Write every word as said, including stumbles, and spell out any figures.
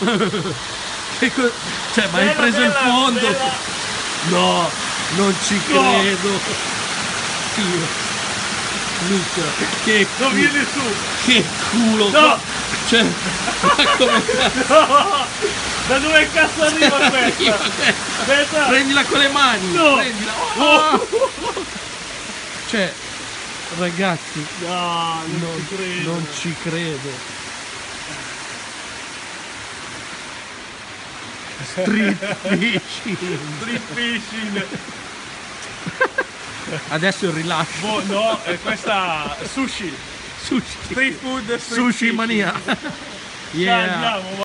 Che co- cioè, ma hai Bella, preso il bella, fondo? bella. No, non ci No. credo. Io. Luca, che Non culo. vieni su. Che culo. No. Cioè, ma come cazzo? No. Da dove cazzo arriva questa? Arriva questa. Aspetta. Prendila con le mani. No. Prendila. Oh. Cioè, ragazzi, No, non, non, ci credo. non ci credo. Street fishing. Street fishing. Adesso il rilascio. Boh, no, è questa sushi. Sushi. Street food, street Sushi fishing. mania. Dai, Yeah. andiamo.